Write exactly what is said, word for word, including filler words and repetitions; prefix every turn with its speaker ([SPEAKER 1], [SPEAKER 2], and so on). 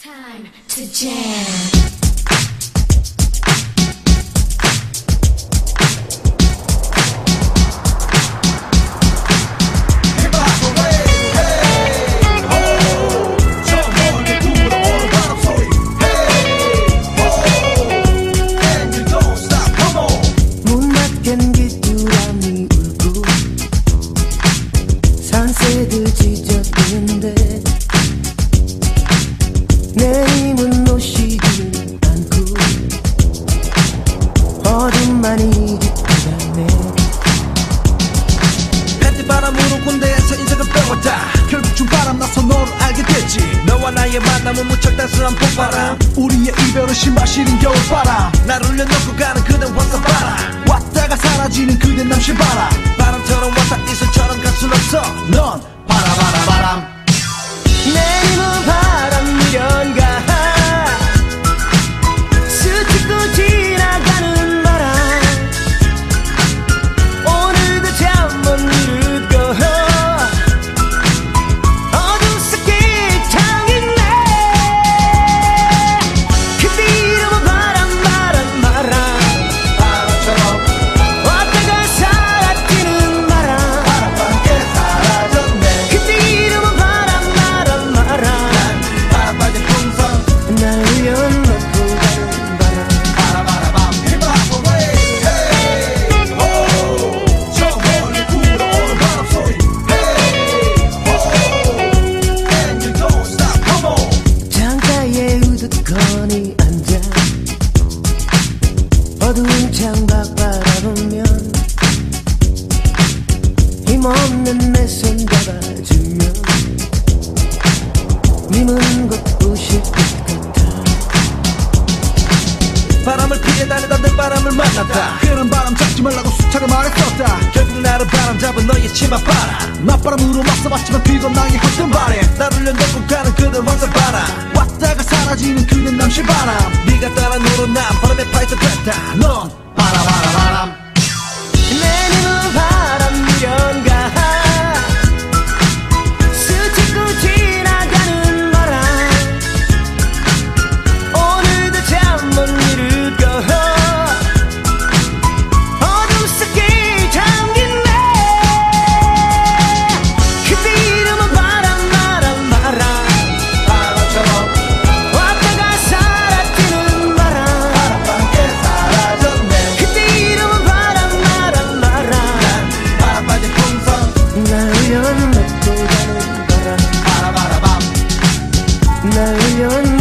[SPEAKER 1] Time to jam.
[SPEAKER 2] 산새들 짖었는데 내 힘은 놓이지는 않고 어둠만이 짙어가네.
[SPEAKER 3] 팬티바람으로 군대에서 인생을 배웠다. 결국 준바람 나서 너를 알게 됐지. 너와 나의 만남은 무척 단순한 봄바람. 우리의 이별은 신발 시린 겨울바람. 날 울려놓고 가는 그댄 황사바람. 왔다가 사라지는 그댄 남실바람. 바람처럼 왔다 이슬처럼 갈 순 없어. 넌 바라바라 바람.
[SPEAKER 2] 내 힘은 바람 미련가 스치고 지나가는 바람. 오늘도 잠 못 이룰 거야. 어둠 속에 잠있네. 근데 이름은 바람 바람 바람.
[SPEAKER 3] 바람처럼
[SPEAKER 2] 왔다가 사라지는 바람.
[SPEAKER 3] 바람과 함께 사라졌네.
[SPEAKER 2] 근데 이름은 바람 바람 바람.
[SPEAKER 3] 바람 빠진 풍선
[SPEAKER 2] 날 흘려놓고 가는 바람.
[SPEAKER 3] 바라바라밤 힙합 away. Hey ho 저 멀리 불어오는 바람 소리. Hey ho and you don't stop come on.
[SPEAKER 2] 창가에 우두커니 앉아 어두운 창밖 바라보면 힘없는 내 손 잡아주면 님은 곧 오실 것 같아.
[SPEAKER 3] 바람을 피해 다니던 내 바람을 만났다. 그런 바람 잡지 말라고 수차례 말했었다. 결국 나를 바람 잡은 너의 치맛바람. 맞바람으로 맞서봤지만 뒤도 나의 헛된 바람. 날 울려놓고 가는 그댄 황사바람. 왔다가 사라지는 그댄 남실바람. 네가 따라 누른 난 바람에 파이터 됐다. 넌 바라바라 바람.
[SPEAKER 2] 내 님은 바람 미련가 스치고 지나가는 바람. 오늘도 잠 못 이룰 거야. 어둠 속에 잠긴 내. 그때 이름은 바람 바람 바람.
[SPEAKER 3] 바람처럼
[SPEAKER 2] 왔다가 사라지는 바람.
[SPEAKER 3] 바람과 함께 사라졌네.
[SPEAKER 2] 그때 이름은 바람 바람 바람.
[SPEAKER 3] 바람 빠진 풍선
[SPEAKER 2] 날 흘려놓고 가는 바람.
[SPEAKER 3] 바라바라밤
[SPEAKER 2] 날 흘려놓고